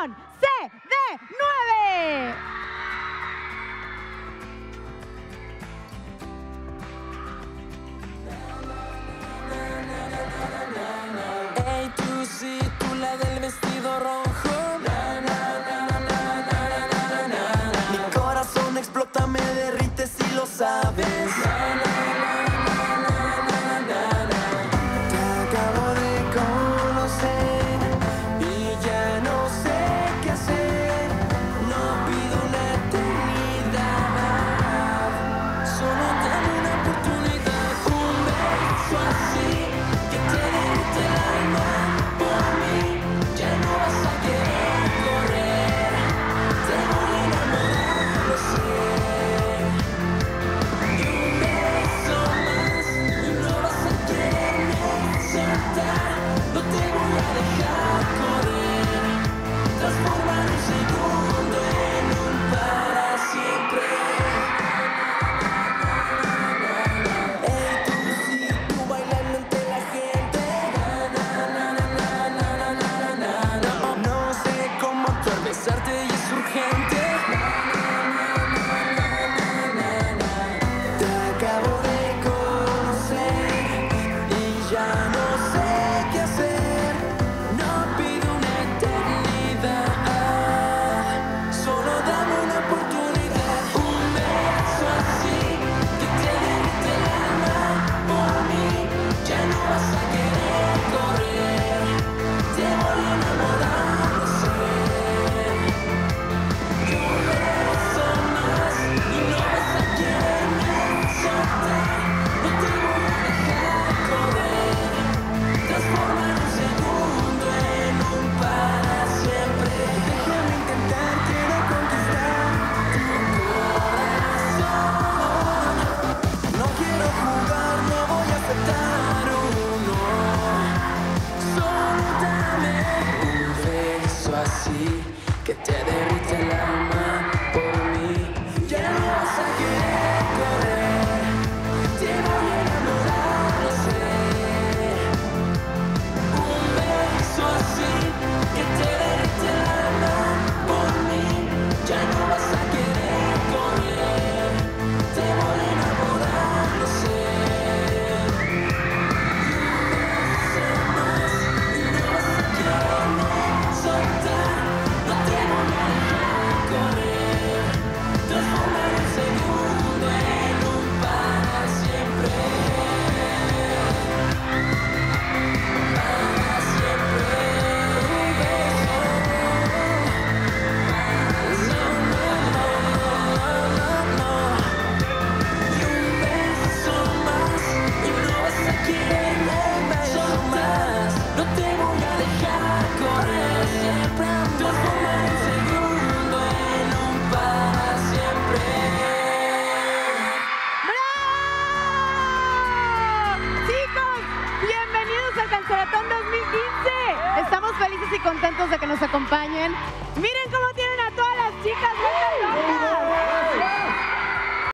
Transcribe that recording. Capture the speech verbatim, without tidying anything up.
con C D nueve. Hey, tú sí, tú la del vestido rojo. Na, na, na, na, na, na, na, na, na. Mi corazón explota, me derrite si lo sabes. Na, na, na, na, na, na, na. Te acabo de conocer y ya no sé qué hacer. No pido una eternidad, solo dame una oportunidad. Un beso así que te derrite el alma. Por mí ya no vas a querer correr. Te voy a enamorar, lo sé. Y un beso más y no vas a quererme soltar. No te voy a dejar correr. Transformar un segundo en un para siempre. Hey, tú sí, tú bailando entre la gente. Na, na, na, na, na, na, na, na, na. No, no sé cómo actuar, besarte y es urgente. Na, na, na, na, na, na, na. Te acabo de conocer y ya no sé qué hacer. No pido una eternidad, solo dame una oportunidad. Un beso así que te derrite el alma. Por mí ya no vas a querer correr. Te voy a enamorar, lo sé. Y un beso más y no vas a quererme soltar. No te voy a dejar correr. Transformar un segundo en un para siempre. Déjame intentar, quiero conquistar tu corazón. No quiero jugar, no voy a aceptar uno. Solo dame un beso así que te derrite el alma. Por mí ya no vas a querer correr. Te voy a enamorar, lo sé. Un beso así que te derrite el alma. Por mí ya no vas a querer correr. Te voy a enamorar, lo sé. Y un beso más y no vas a quererme soltar. No te voy a dejar correr. Transformar un segundo en un para siempre. Para siempre. Un beso. No, no, no, no, no. Y un beso más y no vas a quererme soltar. No te voy a dejar correr. Transformar un segundo en un para siempre. ¡Bravo! Chicos, bienvenidos al Cancelatón dos mil quince. Estamos felices y contentos de que nos acompañen. Miren cómo tienen